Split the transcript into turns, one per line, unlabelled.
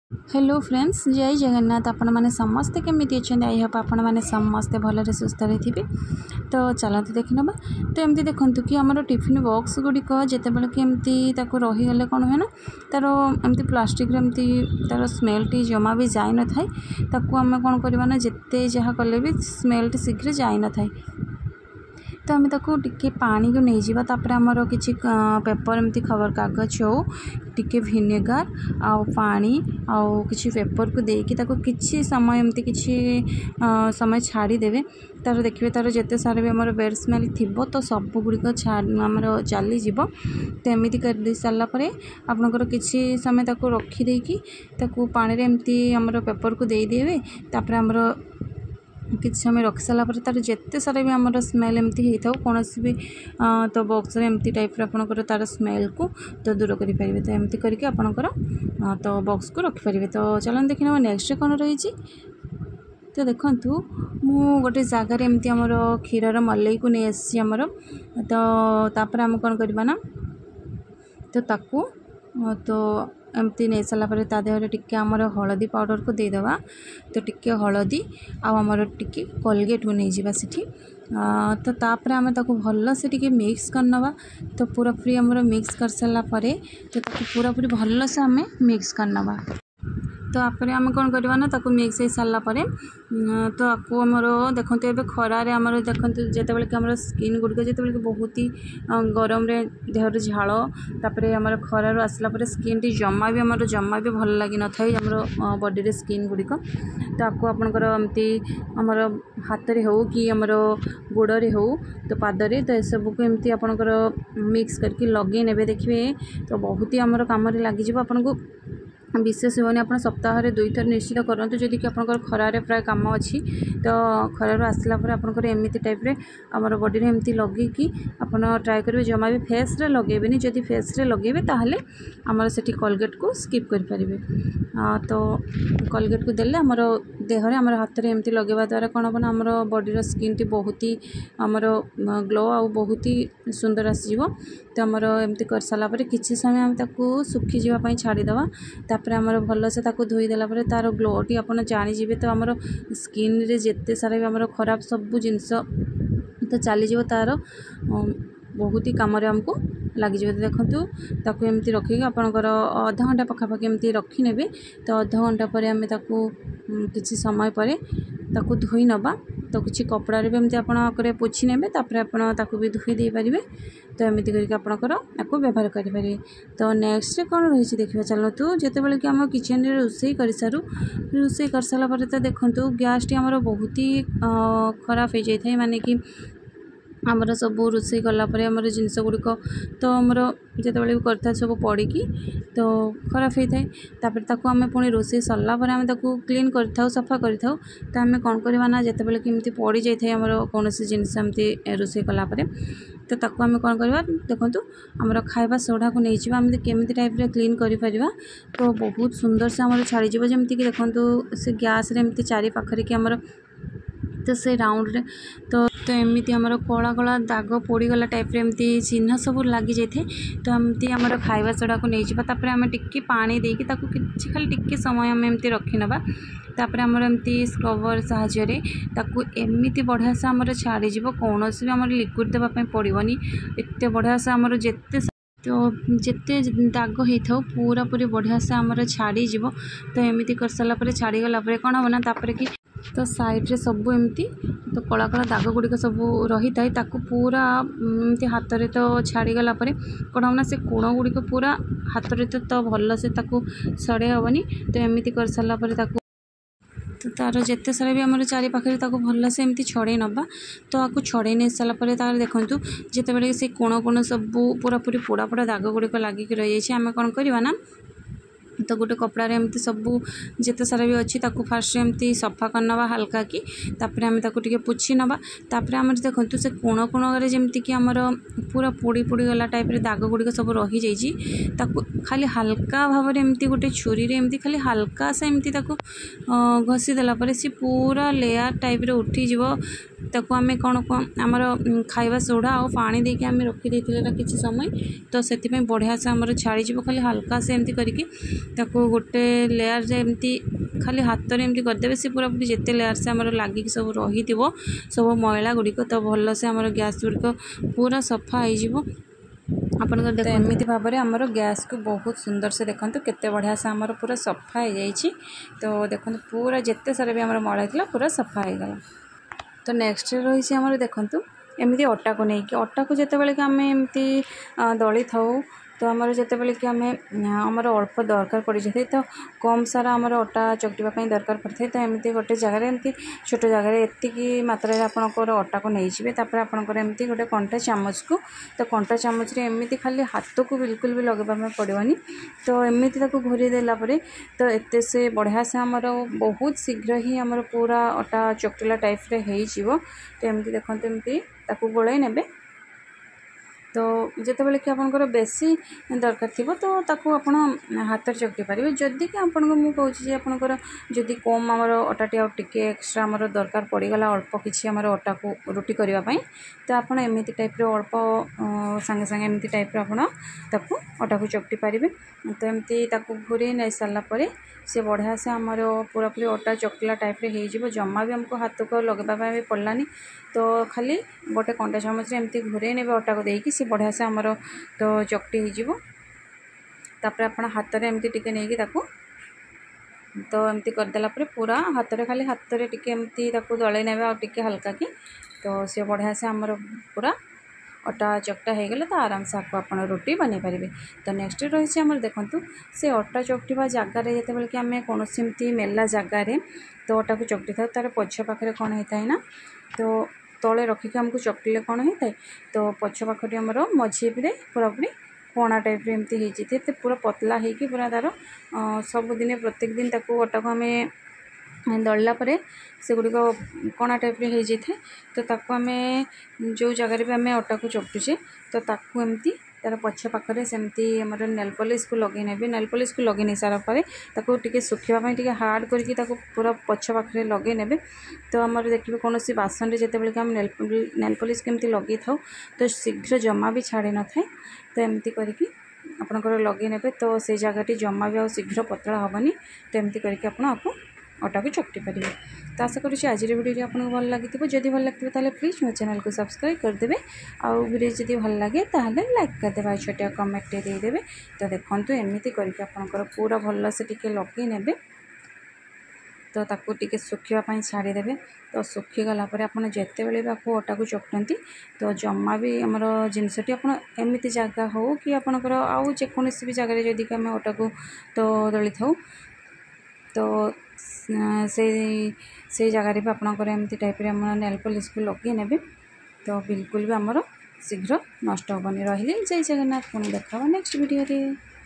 Hello friends, जय जगन्नाथ। आपण मैंने समस्ते केमिति अच्छे? आई होप आपण मैंने समस्ते भलरे सुस्थ थे। तो चलते देखी ना। तो एमती देखूँ कि आमर टिफिन बॉक्स गुड़िक जिते बड़े कि एमती रहीगले कौन हुए ना, तार एमती प्लास्टिक एमती तार स्मेलटी जमा भी जाई न थाए। ताकू आम कौन करवा ना, जिते जहाँ कले भी स्मेलटी शीघ्र जाई न थाए। तो आम टिके पानी को नहीं जावा। तापर आमर किसी पेपर एमती खबर कागज हो टिके विनेगार आउ पानी आउ किसी पेपर को देकी ताको किछि समय एमती किछि समय छाड़ी देवे। तार देखिए तार जिते सारे भी आमर बेड स्मेल थी तो सब गुड़िक आमर चली जीव। तो एमती कर दे सारा पर आपनकर किछि समय ताको रखिदेकी ताको पानी रे एमती आमर पेपर को दे देवे। तापर आमर किसी समय रखी सारा पर तार जिते सारा भी आमर स्मेल एमती होता कौन भी तो बॉक्स एमती टाइप आपंकर तार स्मेल को तो दूर करेंगे। तो एमती करके आपंकर तो बॉक्स को रखिपारे। तो चलो देखी ना नेक्स्ट कौन रही। तो देखूँ मु गोटे जगार एमती आमर क्षीर मलई को नहीं आसी आमर। तो तापर आम कौन करवा ना, तो ताकू तो एमती नहीं सारापर ता देहर टिके आमर हलदी पाउडर को देदेवा। तो टिके हलदी आमर टिके कोलगेट को नहीं जावा सेठी। तो तापर आम ताको भल से टिके मिक्स करनवा। तो पूरा पूरी आमर मिक्स कर सारा पर तो ताको पूरा पूरी भल से आम मिक्स करनवा। तो आपरे आम कौन करवा ना, ताको मिक्स हो सारा पर तो आपको आमर देखो ये खरारे आमर देखो जिते बड़े कि आमर स्किन गुड़िक जिते बड़े बहुत ही गरम रे देहर झाड़ तापर आमर खरार आसला पर स्किन टी जमा भी भल लगी न थाए आमर बॉडी रे स्किन गुड़िक। तो आपको आपनकर एमती आमर हाथ रे हो कि आमर गोड़ रे हो तो पादरे तो सब को एमती आपनकर मिक्स करके लगे नेबे। देखिए तो बहुत ही आमर काम रे लगी जिवो। आपन को विशेष होनी आप सप्ताह 2 थर निश्चित करूँ जदि कि आप खरारे प्राय कम अच्छी। तो खरार आसला आपंकर एमती टाइप रे आमर बॉडी रे एमती लगे कि आप ट्राए करेंगे जमा भी फेस रे लगेबेनी। जदि फेस रे लगेबे ताहले आमर सेठी कोलगेट को स्किप कर पारिबे। तो कोलगेट को देले आमर देहरे आमर हाथ रे एमती लगेवा द्वारा कौन हम ना आमर बॉडी रो स्किन टी बहुत ही आमर ग्लो आ बहुत ही सुंदर आसीजिवो। तो आमर एमती कर सारा पर किछि समय आम ताकू सुखी जीवा पई छाड़ी देवा। तापर आमर भल से ताकू धोई देला पर तार ग्लोटी आपन जानिजिबे। तो आमर स्किन रे जेते सारा भी आमर खराब सब जिनस तो चलीज तार बहुत ही कम आमको लगी। देखूँ ताकू एमती रखिक आपंकर अधा घंटा पखापाखि एमती रखी नेबे। तो अधा घंटा पर आम ताकू किछि समय पर ताकू धोई नबा। तो किसी कपड़ा भी एमती आपरे पोछि नेबे तापर आपण ताकू भी धोई दे पारिबे। तो एमती करके आपणकर आपको व्यवहार करेंगे। तो नेक्स्ट कौन रही देखा चलतु जिते बड़े कि आम किचन रे रोषे कर सारू रोषे कर सारा पर तो देखूँ गैस टी आमर बहुत ही खराब हो जाए माने कि आमर सब रोषे कलापर आमर जिनस गुड़िक तो आमर जिते बड़े भी करता सब पड़ी तो खराब होता है। तापर ताकू आम पुणी रोषे सरला पर आम ताकू क्लीन कर सफा कर। तो आम कौन करवा ना जिते बड़े कि एमती पड़ जाए आमर कौन जिनस एमती रोषे कलापर तो ताकू आम कौन करवा देखूँ आमर खाଇବା सोडा को नहीं आम केमी टाइप रे क्लीन करें। तो बहुत सुंदर से आमर छाड़ीज जमीक देखूँ से गैस रे एमती चारि पाखरे कि आमर तो से राउंड रे तो एमती आमर कला कला दाग पोड़गला टाइप रे एमती चिन्ह सब लगी जाए। तो एमती आमर खाଇବା सोडा को नहीं जावा। तापर आम टिके पानी देकी ताकू किछि खाली टिके समय आम एमती रखी नबा। तापर आमर एमती स्क्रबर साहाय्य ताकू एमती बढ़िया से आमर छाड़ी जीव। कौन भी आमर लिक्विड देवा पड़ोनी एत बढ़िया से आमर जिते तो जिते दाग होता पूरा पूरी बढ़िया से आमर छाड़ी जीव। तो एमती कर सारा पर छाड़ी गला कौन हम ना तापर कि तो साइड रे सब एमती तो कला कला दाग गुड़िक सब रही था ताकू पूरा एमती हाथ रे तो छाड़ी गला पर कौन हम ना से कोण गुड़िक पूरा हाथ रे तो भल से ताकू सड़े हेनी। तो एमती कर सारा पर ताकू तो तार जिते सारा भी आमर चारि पाखे भल से एमती छड़े नबा। तो आपको छड़े नहीं सारा पर तार देखूँ जिते बड़े से कोण कोण सब पूरा पूरी पोड़ा पोड़ा दाग गुड़िक लगिक रही है। आम कौन करवा ना, तो गोटे कपड़ा एमती सब जिते सारा भी अच्छी ताकू फास्ट एमती सफा करनवा हल्का कि तापर आम ताकू टिके पोछि नबा। तापर आम देखूँ से कोण कोण जमती कि आमर पूरा पोड़ी पोड़ी गला टाइप रे दाग गुड़िक सब रही जाइए। ताकू खाली हल्का भाव एमती गोटे छुरी रे एमती खाली हल्का से एमती ताकू घसी देला पर सी पूरा लेयर टाइप रे उठी जीवो। ताकू आम कौन आमर खाଇବା सोडा और पानी देके आम रखी देथिले ना किछि समय तो सेति बढ़िया से आमर छाड़ी जीवो। खाली हल्का से एमती करके ताको गोटे लेयर एमती खाली हाथ में एमती करदे से पूरा पूरी जिते लेयर से आमर लगिक सब रही सब मैला गुड़िक तो भल से आमर गैस गुड़िक पूरा सफा हो आपन देखो एमती भाव में आमर गैस को बहुत सुंदर से देखो केते बढ़िया से आमर पूरा सफा हो जाइए। तो देखो पूरा जिते सारा भी आमर मैला था पूरा सफा हो गला। तो नेक्स्ट रही आमर देखु एमती अटा को लेकिन अटा को जिते बड़े कि आम एमती दली थाऊ तो आमर जिते बड़े कि आमर अल्प दरकार पड़ जाए तो कम सारा आमर अटा चकटिया दरकार पड़ता है। तो एमती गोटे जगार एमती छोट जगार एति मात्रा आपंकर अटा को नहीं जाए आपंकर एमती गोटे कंटा चामच को तो कंटा चामच रे एमती खाली हाथ को बिल्कुल भी लगेबा पड़ोनी। तो एमती घोरी देला तो एते से बढ़िया से आमर बहुत शीघ्र ही आमर पूरा अटा चकटिला टाइप रे हो। तो एमती देखते एमती गोलाई ने तो जिते बड़े कि आपंकर बेसी दरकार थी तो ताकू आप हाथ चकटी पारे जदि कि आपको मुझे कहूँ आपंकर जदि कम आमर अटाटी आगे एक्सट्रा आमर दरकार पड़गला अल्प किसी आमर अटा को रुटी करने तो आपड़ एमती टाइप अल्प सांगे सांगे एमती टाइप आपको अटा को चकटी पारे। तो एमती घूरी नहीं सारापर से बढ़िया से आमर पूरा पूरी अटा चकटिला टाइप हो जमा भी आमको हाथ को लगेबा भी पड़लानी। तो खाली गोटे कंटा चामच एमती घूरे ने अटा को देकी सी बढ़िया से आमर तो चकटी होपर आप हाथ में एमती टिके नहीं तो एमती करदेला पूरा हाथ में खाली हाथ में टिके एमती दलै ने टिके हल्का कि तो सी बढ़िया से आमर पूरा अटा चकटा हो गला। तो आराम से आपको आप रोटी बन पारे। तो नेक्स्ट रही आमर देखु से अटा चकटा जगार जिते बड़े कि आम कौन सेमती मेला जगार तो अटा को चकटी था तार पछ पाखे कौन होता है ना तो तले रखिक आमको चकटिले कौन होता है तो पछ पाखटी आमर मझीरे पूरा पूरी कोणा टाइप एमती होती पूरा पतला होगी पूरा तार सबुदिन प्रत्येक दिन अटा को आम दलला से गुड़िक कणा टाइप हो जाए तो ताको आम जो जगार भी आम अटा को चकटुचे तो ताको एमती तार पछ पाखे सेमती आमर नेल पॉलिश को लगे ने नेल पॉलिश को लगे नहीं सारा पर सुखापी टे हार्ड करके पूरा पछ पाखे लगे ने। तो आमर देखिए कौन सी बासन जिते बड़े कि आम नेल पॉलिश केमती लगे था तो शीघ्र जमा भी छाड़ी न था तो एमती करके आपंकर लगे ने तो से जगह जमा भी आ शीघ्र पतला हेनी। तो एमती करके आपको अटा को चकटी पारे। तो आशा करुँच आज वीडियो आपको भल लगी जदि भल लगे तो प्लीज मो चैनल को सब्सक्राइब करदे आउ वीडियो जदि भल लगे ताहले लाइक करदे छोटिया कमेंट देदेवे। तो देखो एमती करके आपंकर पूरा भल से टिके लगे ने तो ताकू टिके सुखापी छाड़ीदे। तो सुखीगला आप जिते बड़े भी आपको अटा को चकटती तो जमा भी आमर जिनसटी आप एमती जगह हो कि आपंकर आउ जेकोसी भी जगह जदि आम अटा को तो दली था तो से जगह भी आपंकर एमती टाइप नेल पॉलिश को लगे ने तो बिल्कुल भी आमर शीघ्र नष्ट हेनी रही। जय जगन्नाथ पुणी देखा नेक्स्ट वीडियो।